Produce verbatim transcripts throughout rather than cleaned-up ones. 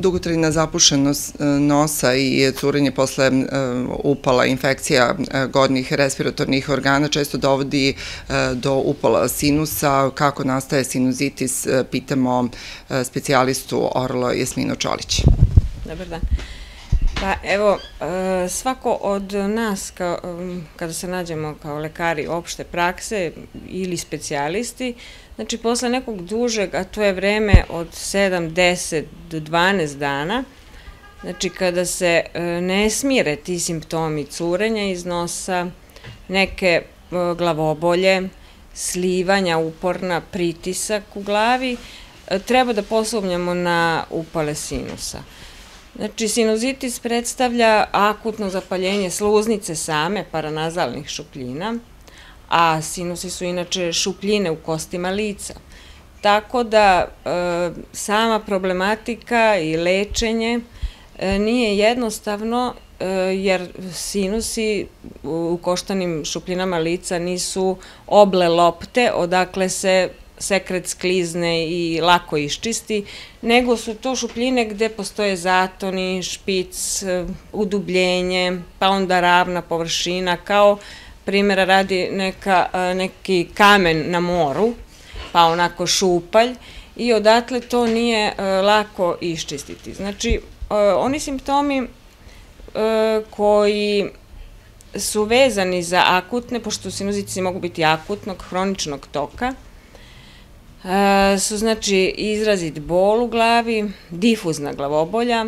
dugotrajna zapušenost nosa i curenje posle upala, infekcija gornjih respiratornih organa često dovodi do upala sinusa. Kako nastaje sinuzitis, pitamo specijalistu orlo Jasminu Čolić. Dobar dan. Pa evo, svako od nas kada se nađemo kao lekari opšte prakse ili specijalisti, znači posle nekog dužeg, a to je vreme od sedam, deset do dvanaest dana, znači kada se ne smire ti simptomi curenja iz nosa, neke glavobolje, slivanja uporna, pritisak u glavi, treba da posumnjamo na upale sinusa. Znači, sinuzitis predstavlja akutno zapaljenje sluznice same, paranazalnih šupljina, a sinusi su inače šupljine u kostima lica. Tako da sama problematika i lečenje nije jednostavno, jer sinusi u koštanim šupljinama lica nisu oble lopte, odakle se sekret sklizne i lako iščisti, nego su to šupljine gde postoje zatoni, špic, udubljenje, pa onda ravna površina, kao primjera radi neki kamen na moru, pa onako šupalj, i odatle to nije lako iščistiti. Znači, oni simptomi koji su vezani za akutne, pošto sinuzitici mogu biti akutnog, hroničnog toka, su znači izrazit bol u glavi, difuzna glavobolja,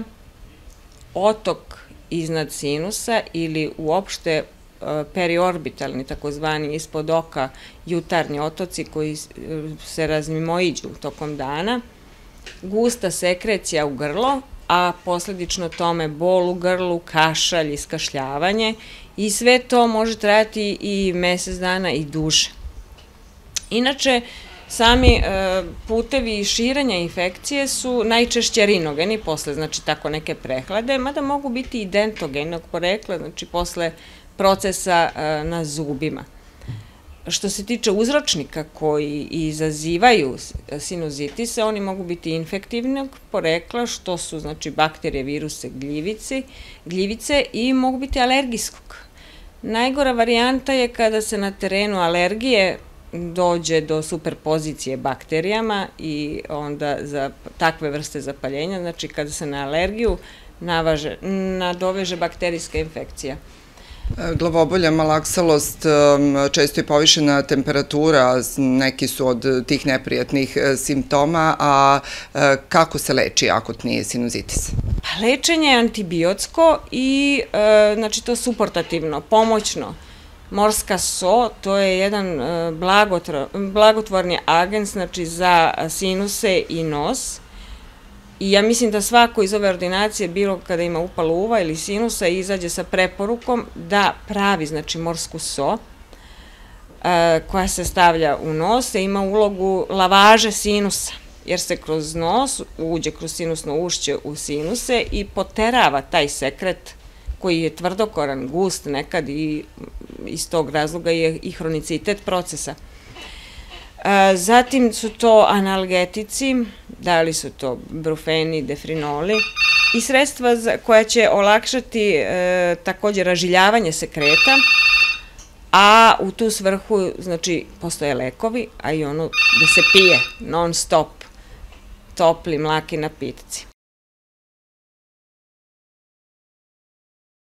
otok iznad sinusa ili uopšte periorbitalni, takozvani ispod oka jutarnji otoci koji se razmimoiđu tokom dana, gusta sekrecija u grlo, a posledično tome bol u grlu, kašalj, iskašljavanje, i sve to može trajati i mesec dana i duže. Inače, sami putevi širenja infekcije su najčešće rinogeni, posle, znači, tako neke prehlade, mada mogu biti i dentogenog porekla, znači, posle procesa na zubima. Što se tiče uzročnika koji izazivaju sinuzitise, oni mogu biti infektivnog porekla, što su, znači, bakterije, viruse, gljivice, i mogu biti alergijskog. Najgora varijanta je kada se na terenu alergije dođe do superpozicije bakterijama i onda za takve vrste zapaljenja, znači kada se na alergiju nadoveže bakterijska infekcija. Glavobolja, malaksalost, često je povišena temperatura, neki su od tih neprijatnih simptoma, a kako se leči akutni sinuzitis? Lečenje je antibiotsko i, znači, to suportativno, pomoćno. Morska so, to je jedan blagotvorni agens, znači, za sinuse i nos. I ja mislim da svako iz ove ordinacije, bilo kada ima upal uva ili sinusa, izađe sa preporukom da pravi, znači, morsku so, koja se stavlja u nos, ima ulogu lavaže sinusa, jer se kroz nos uđe kroz sinusno ušće u sinuse i poterava taj sekret koji je tvrdokoran, gust nekad, i iz tog razloga je i hronicitet procesa. Zatim su to analgetici, da li su to brufeni, defrinoli, i sredstva koja će olakšati takođe ražiljavanje sekreta, a u tu svrhu, znači, postoje lekovi, a i ono da se pije non stop topli mlaki napitci.